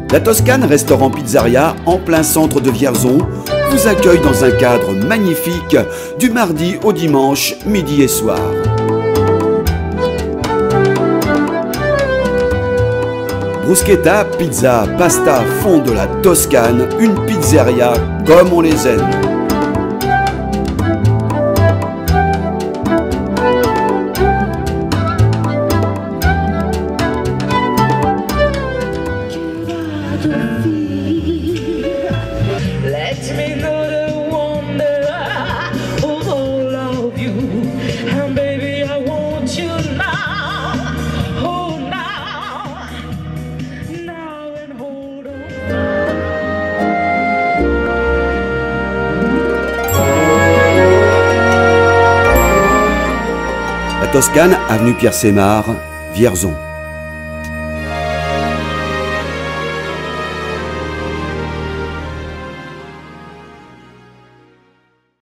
La Toscane Restaurant Pizzeria, en plein centre de Vierzon, vous accueille dans un cadre magnifique du mardi au dimanche, midi et soir. Bruschetta, pizza, pasta, fond de la Toscane, une pizzeria comme on les aime. Let me know the wonder of all of you, and baby I want you now, oh now and hold on. La Toscane, avenue Pierre Sémard, Vierzon.